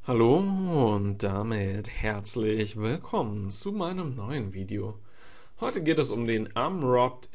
Hallo und damit herzlich willkommen zu meinem neuen Video. Heute geht es um den Amrobt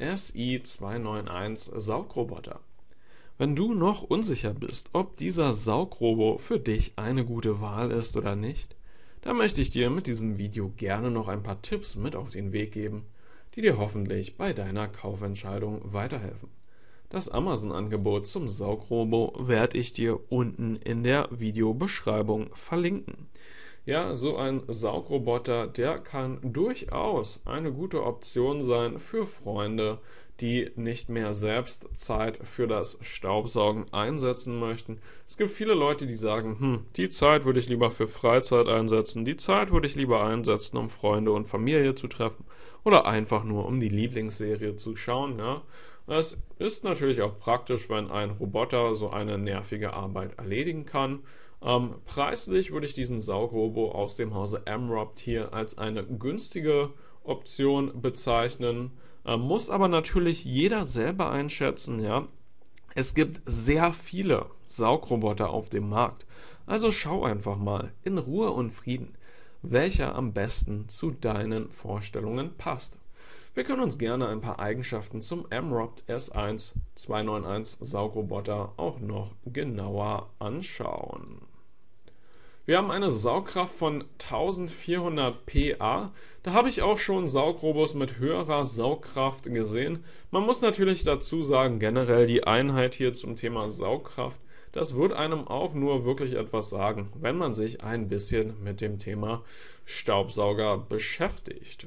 SI291 Saugroboter. Wenn du noch unsicher bist, ob dieser Saugrobo für dich eine gute Wahl ist oder nicht, dann möchte ich dir mit diesem Video gerne noch ein paar Tipps mit auf den Weg geben, die dir hoffentlich bei deiner Kaufentscheidung weiterhelfen. Das Amazon-Angebot zum Saugrobo werde ich dir unten in der Videobeschreibung verlinken. Ja, so ein Saugroboter, der kann durchaus eine gute Option sein für Freunde, die nicht mehr selbst Zeit für das Staubsaugen einsetzen möchten. Es gibt viele Leute, die sagen, die Zeit würde ich lieber für Freizeit einsetzen, die Zeit würde ich lieber einsetzen, um Freunde und Familie zu treffen oder einfach nur um die Lieblingsserie zu schauen, ja. Es ist natürlich auch praktisch, wenn ein Roboter so eine nervige Arbeit erledigen kann. Preislich würde ich diesen Saugrobo aus dem Hause Amrobt hier als eine günstige Option bezeichnen. Muss aber natürlich jeder selber einschätzen, ja. Es gibt sehr viele Saugroboter auf dem Markt. Also schau einfach mal in Ruhe und Frieden, welcher am besten zu deinen Vorstellungen passt. Wir können uns gerne ein paar Eigenschaften zum Amrobt S1 291 Saugroboter auch noch genauer anschauen. Wir haben eine Saugkraft von 1400 PA. Da habe ich auch schon Saugrobos mit höherer Saugkraft gesehen. Man muss natürlich dazu sagen, generell die Einheit hier zum Thema Saugkraft, das wird einem auch nur wirklich etwas sagen, wenn man sich ein bisschen mit dem Thema Staubsauger beschäftigt.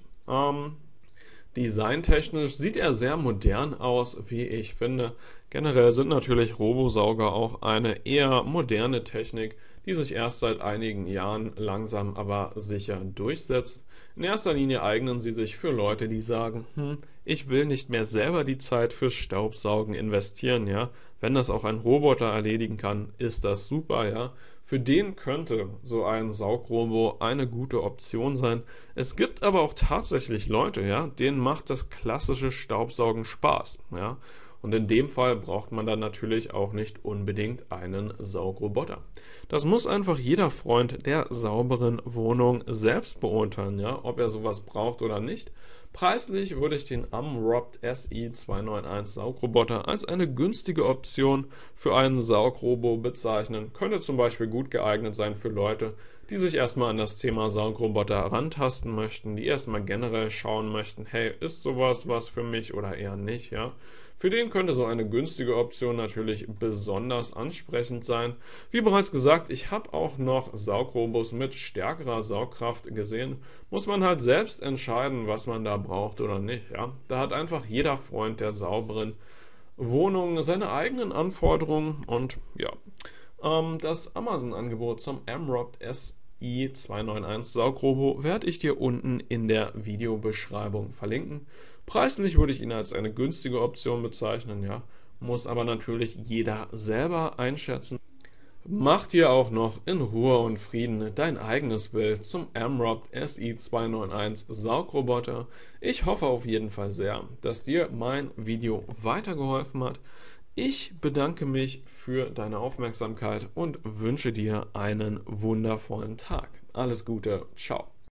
Designtechnisch sieht er sehr modern aus, wie ich finde. Generell sind natürlich Robosauger auch eine eher moderne Technik, die sich erst seit einigen Jahren langsam aber sicher durchsetzt. In erster Linie eignen sie sich für Leute, die sagen, ich will nicht mehr selber die Zeit fürs Staubsaugen investieren, ja. Wenn das auch ein Roboter erledigen kann, ist das super, ja. Für den könnte so ein Saugrobo eine gute Option sein. Es gibt aber auch tatsächlich Leute, ja, denen macht das klassische Staubsaugen Spaß, ja. Und in dem Fall braucht man dann natürlich auch nicht unbedingt einen Saugroboter. Das muss einfach jeder Freund der sauberen Wohnung selbst beurteilen, ja, ob er sowas braucht oder nicht. Preislich würde ich den Amrobt SI291 Saugroboter als eine günstige Option für einen Saugrobo bezeichnen. Könnte zum Beispiel gut geeignet sein für Leute, die sich erstmal an das Thema Saugroboter herantasten möchten, die erstmal generell schauen möchten, hey, ist sowas was für mich oder eher nicht, ja. Für den könnte so eine günstige Option natürlich besonders ansprechend sein. Wie bereits gesagt, ich habe auch noch Saugrobos mit stärkerer Saugkraft gesehen. Muss man halt selbst entscheiden, was man da braucht oder nicht. Ja? Da hat einfach jeder Freund der sauberen Wohnung seine eigenen Anforderungen und ja. Das Amazon-Angebot zum Amrobt SI291 Saugrobo werde ich dir unten in der Videobeschreibung verlinken. Preislich würde ich ihn als eine günstige Option bezeichnen, ja, muss aber natürlich jeder selber einschätzen. Mach dir auch noch in Ruhe und Frieden dein eigenes Bild zum Amrobt SI291 Saugroboter. Ich hoffe auf jeden Fall sehr, dass dir mein Video weitergeholfen hat. Ich bedanke mich für deine Aufmerksamkeit und wünsche dir einen wundervollen Tag. Alles Gute, ciao.